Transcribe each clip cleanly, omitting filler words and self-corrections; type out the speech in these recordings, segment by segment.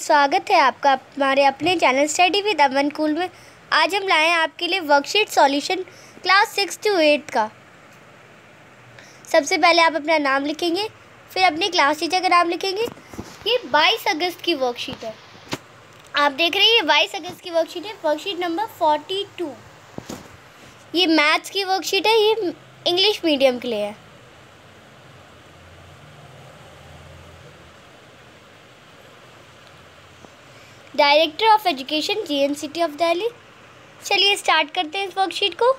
स्वागत है आपका हमारे अपने channel study with Aman cool में। आज हम लाए हैं आपके लिए वर्कशीट सॉल्यूशन क्लास 6 to 8 का। सबसे पहले आप अपना नाम लिखेंगे, फिर अपनी क्लास टीचर का नाम लिखेंगे। ये 22 अगस्त की वर्कशीट है, आप देख रहे हैं। ये 22 अगस्त की वर्कशीट है, वर्कशीट नंबर 42। ये मैथ्स की वर्कशीट है, ये इंग्लिश मीडियम के लिए है। Director of education JNCT of Delhi. चलिए स्टार्ट करते हैं इस वर्कशीट को।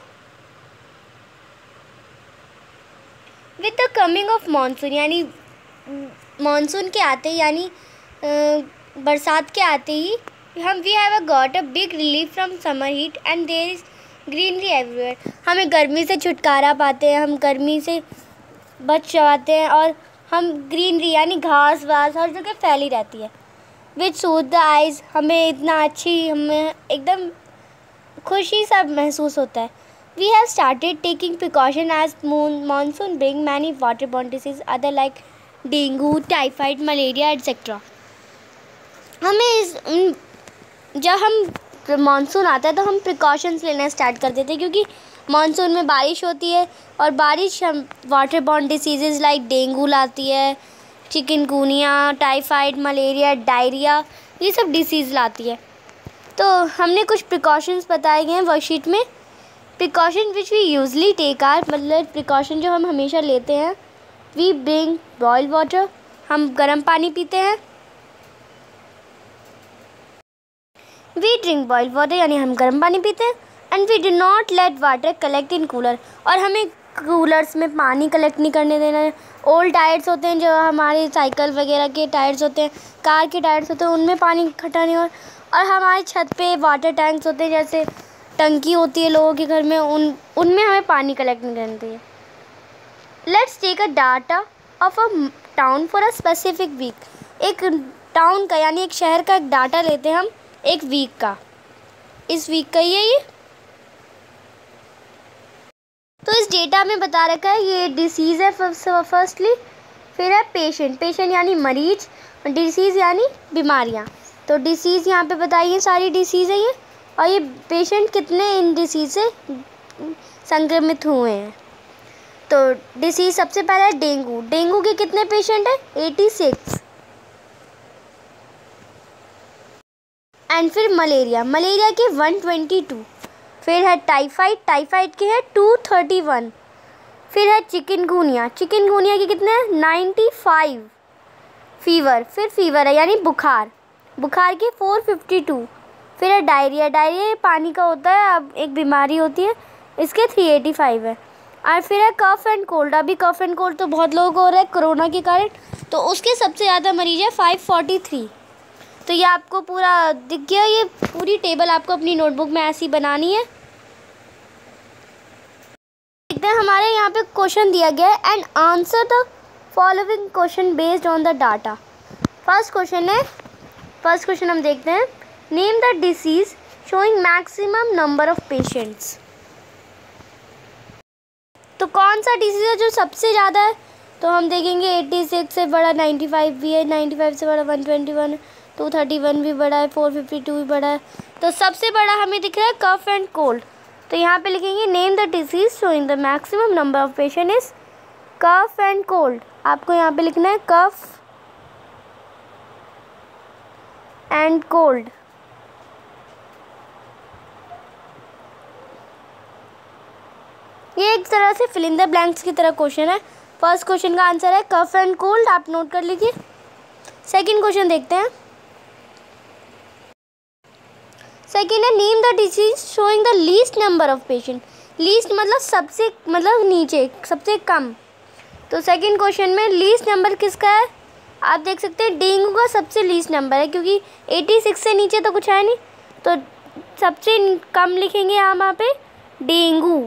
With the coming of monsoon, यानी मानसून के आते ही, यानी बरसात के आते ही we have got a big relief from summer heat and there is greenery everywhere. हमें गर्मी से छुटकारा पाते हैं, हम गर्मी से बच जाते हैं और हम ग्रीनरी यानी घास वास हर जगह फैली रहती है। विच सूथ द आइज़, हमें एकदम खुशी सा महसूस होता है। We have started taking precaution as monsoon bring many water borne disease other like dengue, typhoid, malaria etcetera. जब हम मानसून आता है तो हम प्रिकॉशंस लेना स्टार्ट कर देते हैं, क्योंकि मानसून में बारिश होती है और बारिश हम water borne disease like dengue लाती है, चिकनगुनिया, टाइफाइड, मलेरिया, डायरिया, ये सब डिसीज़ लाती है। तो हमने कुछ प्रिकॉशंस बताए गए हैं वर्कशीट में। Precaution which we usually take are, मतलब प्रिकॉशन जो हम हमेशा लेते हैं। वी ड्रिंक बॉइल्ड वाटर, हम गर्म पानी पीते हैं। वी ड्रिंक बॉइल्ड वाटर यानी हम गर्म पानी पीते हैं। And we do not let water collect in cooler, और हमें कूलर्स में पानी कलेक्ट नहीं करने देना है। ओल्ड टायर्स होते हैं, जो हमारे साइकिल वगैरह के टायर्स होते हैं, कार के टायर्स होते हैं, उनमें पानी इकट्ठा नहीं हो। और हमारी छत पे वाटर टैंक्स होते हैं, जैसे टंकी होती है लोगों के घर में, उनमें हमें पानी कलेक्ट नहीं करना चाहिए। Let's take a data of a town for a specific week. एक टाउन का यानी एक शहर का एक डाटा लेते हैं हम एक वीक का। इस वीक का ही है ये। तो इस डेटा में बता रखा है ये डिसीज़ है फर्स्टली, फिर है पेशेंट यानी मरीज, डिसीज़ यानी बीमारियाँ। तो डिसीज़ यहाँ पे बताइए, सारी डिसीज़ है ये। और ये पेशेंट कितने इन डिसीज़ से संक्रमित हुए हैं। तो डिसीज़ सबसे पहले है डेंगू। डेंगू के कितने पेशेंट हैं? 86। एंड फिर मलेरिया के 122। फिर है टाइफाइड के है 231। फिर है चिकनगुनिया के कितने हैं? 95। फीवर है यानी बुखार के 452। फिर है डायरिया ये पानी का होता है, अब एक बीमारी होती है, इसके 385 है। और फिर है कफ एंड कोल्ड। अभी कफ एंड कोल्ड तो बहुत लोगों को हो रहा है कोरोना के कारण, तो उसके सबसे ज़्यादा मरीज है 543। तो ये आपको पूरा दिख गया। ये पूरी टेबल आपको अपनी नोटबुक में ऐसी बनानी है। देखते हैं, हमारे यहाँ पे क्वेश्चन दिया गया है and answer the following question based on the data. First question हम देखते हैं। Name the disease showing maximum number of patients. तो कौन सा डिसीज है जो सबसे ज़्यादा है? तो हम देखेंगे 86 से बड़ा 95 भी है, 95 से बड़ा 121 है, 231 भी बड़ा है, 452 भी बड़ा है। तो सबसे बड़ा हमें दिख रहा है कफ एंड कोल्ड। तो यहाँ पे लिखेंगे name the disease showing the maximum number of patient is cough and cold. आपको यहाँ पे लिखना है कफ एंड कोल्ड। ये एक तरह से फिल इन द ब्लैंक्स की तरह क्वेश्चन है। फर्स्ट क्वेश्चन का आंसर है कफ एंड कोल्ड, आप नोट कर लीजिए। सेकंड क्वेश्चन देखते हैं। सेकेंड है name the disease showing the least number of patient. Least मतलब नीचे, सबसे कम। तो सेकेंड क्वेश्चन में लीस्ट नंबर किसका है? आप देख सकते हैं डेंगू का सबसे लीस्ट नंबर है, क्योंकि 86 से नीचे तो कुछ है नहीं। तो सबसे कम लिखेंगे यहाँ पे डेंगू,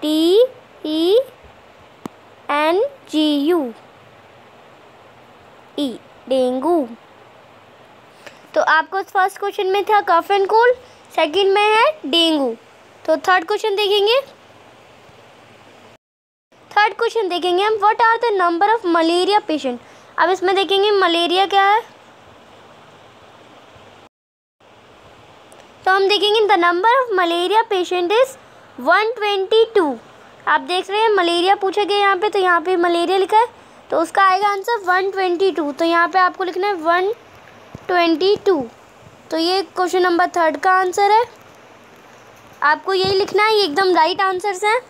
DENGU, डेंगू। तो आपको फर्स्ट क्वेश्चन में था कफ एंड कोल्ड, सेकंड में है डेंगू। तो थर्ड क्वेश्चन देखेंगे हम what are the number of malaria patient. अब इसमें देखेंगे मलेरिया क्या है। तो हम देखेंगे the number of malaria patient is 122। आप देख रहे हैं मलेरिया पूछा गया यहाँ पे, तो यहाँ पे मलेरिया लिखा है, तो उसका आएगा आंसर 122। तो यहाँ पे आपको लिखना है 122। तो ये क्वेश्चन नंबर 3 का आंसर है, आपको यही लिखना है, ये एकदम राइट आंसर्स हैं।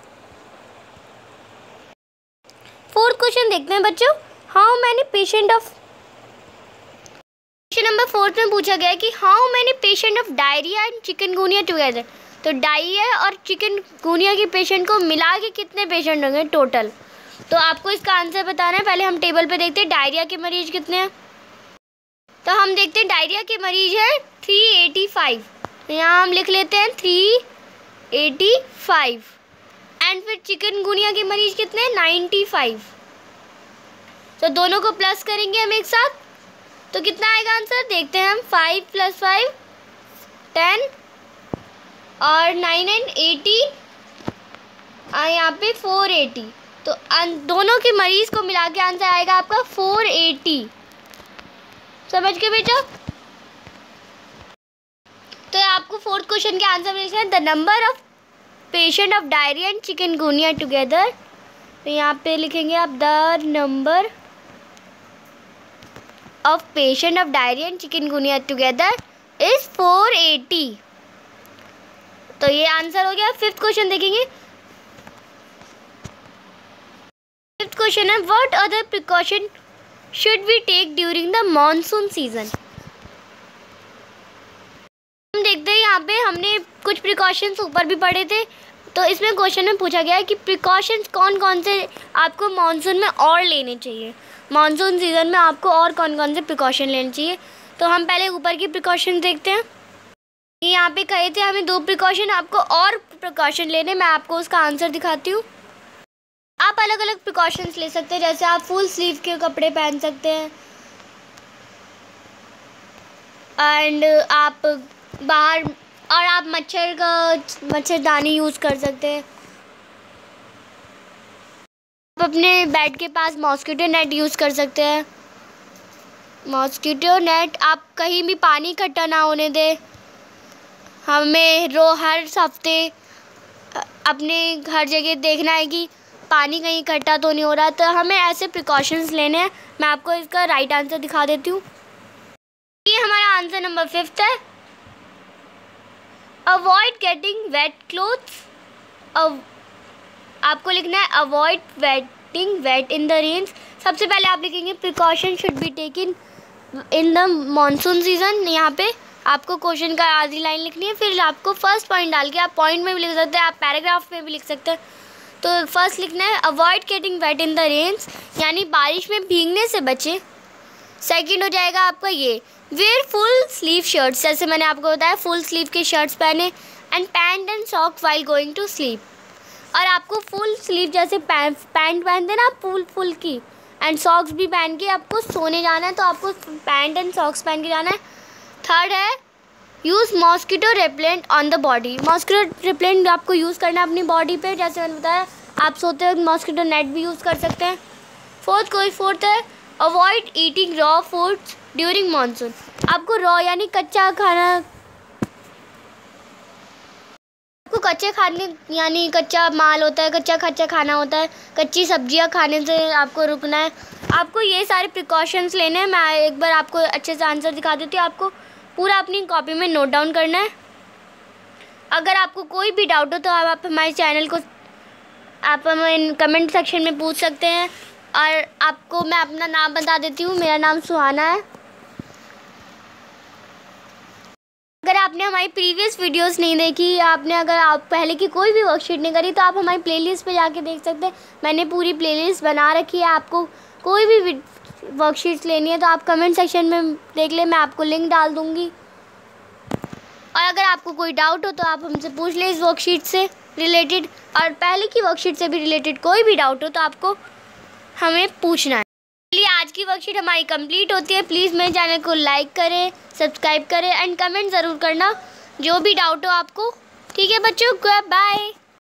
4th क्वेश्चन देखते हैं बच्चों, how many patient of, question number 4 में पूछा गया है कि how many patient of diarrhoea and chikungunya together. तो डायरिया और चिकनगुनिया के पेशेंट को मिला के कितने पेशेंट होंगे टोटल, तो आपको इसका आंसर बताना है। पहले हम टेबल पे देखते हैं डायरिया के मरीज कितने हैं। तो हम देखते हैं डायरिया के मरीज हैं 385, तो यहाँ हम लिख लेते हैं 385। एंड फिर चिकनगुनिया के मरीज कितने हैं 95। तो दोनों को प्लस करेंगे हम एक साथ, तो कितना आएगा आंसर देखते हैं हम। 5 + 5 10 और 9 and 18 यहाँ पे 480। तो दोनों के मरीज को मिला के आंसर आएगा आपका 480। समझ गए बेटा। तो आपको 4th क्वेश्चन के आंसर में लिखना है the number of patient of diarrhoea and chikungunya together. तो यहाँ पे लिखेंगे आप the number of patient of diarrhoea and chikungunya together is 480। तो ये आंसर हो गया। 5th क्वेश्चन देखेंगे। 5th क्वेश्चन है what other precaution should we take during the monsoon season. हम देखते हैं यहाँ पे हमने कुछ प्रिकॉशंस ऊपर भी पढ़े थे, तो इसमें क्वेश्चन में पूछा गया है कि प्रिकॉशंस कौन कौन से आपको मॉनसून में और लेने चाहिए, मॉनसून सीज़न में आपको और कौन कौन से प्रिकॉशन लेने चाहिए। तो हम पहले ऊपर की प्रिकॉशन देखते हैं। यहाँ पे कहे थे हमें 2 प्रिकॉशन आपको और प्रिकॉशन लेने, मैं आपको उसका आंसर दिखाती हूँ। आप अलग अलग प्रिकॉशंस ले सकते हैं, जैसे आप फुल स्लीव के कपड़े पहन सकते हैं, एंड आप बाहर, और आप मच्छरदानी यूज़ कर सकते हैं। आप अपने बेड के पास मॉस्किटो नेट यूज़ कर सकते हैं। मॉस्किटो नेट आप कहीं भी पानी इकट्ठा ना होने दें। हमें हर हफ्ते अपने हर जगह देखना है कि पानी कहीं इकट्ठा तो नहीं हो रहा, तो हमें ऐसे प्रिकॉशंस लेने हैं। मैं आपको इसका राइट आंसर दिखा देती हूँ। ये हमारा आंसर नंबर 5 है, अवॉइड गेटिंग वेट क्लोथ्स। आपको लिखना है avoid getting wet in the rains. सबसे पहले आप लिखेंगे precaution should be taken in the monsoon season. यहाँ पे आपको क्वेश्चन का आधी लाइन लिखनी है, फिर आपको फर्स्ट पॉइंट डाल के आप पॉइंट में भी लिख सकते हैं, आप पैराग्राफ में भी लिख सकते हैं। तो फर्स्ट लिखना है avoid getting wet in the rains, यानी बारिश में भीगने से बचें। सेकंड हो जाएगा आपका ये वेयर फुल स्लीव शर्ट्स, जैसे मैंने आपको बताया फुल स्लीव के शर्ट्स पहने, and pant and sock while going to sleep. और आपको फुल स्लीव जैसे पैंट पहनते ना फुल की, एंड सॉक्स भी पहन के आपको सोने जाना है, तो आपको पैंट एंड सॉक्स पहन के जाना है। थर्ड है use mosquito repellent on the body. Mosquito repellent आपको यूज़ करना है अपनी बॉडी पे, जैसे मैंने बताया आप सोते वक्त मॉस्किटो नेट भी यूज़ कर सकते हैं। फोर्थ है avoid eating raw foods during monsoon. आपको रॉ यानी कच्चा खाना, आपको कच्चे खाने यानी कच्चा माल होता है, कच्चा खाना होता है, कच्ची सब्जियां खाने से आपको रुकना है। आपको ये सारे प्रिकॉशंस लेने हैं। मैं एक बार आपको अच्छे से आंसर दिखा देती हूँ, आपको पूरा अपनी कॉपी में नोट डाउन करना है। अगर आपको कोई भी डाउट हो तो आप हमारे चैनल को आप हमें कमेंट सेक्शन में पूछ सकते हैं। और आपको मैं अपना नाम बता देती हूँ, मेरा नाम सुहाना है। अगर आपने हमारी प्रीवियस वीडियोस नहीं देखी, अगर आप पहले की कोई भी वर्कशीट नहीं करी, तो आप हमारी प्लेलिस्ट पे जाके देख सकते हैं। मैंने पूरी प्लेलिस्ट बना रखी है। आपको कोई भी वर्कशीट्स लेनी है तो आप कमेंट सेक्शन में देख लें, मैं आपको लिंक डाल दूँगी। और अगर आपको कोई डाउट हो तो आप हमसे पूछ लें इस वर्कशीट से रिलेटेड, और पहले की वर्कशीट से भी रिलेटेड कोई भी डाउट हो तो आपको हमें पूछना है। चलिए आज की वर्कशीट हमारी कंप्लीट होती है। प्लीज़ मेरे चैनल को लाइक करें, सब्सक्राइब करें, एंड कमेंट ज़रूर करना जो भी डाउट हो आपको। ठीक है बच्चों, बाय।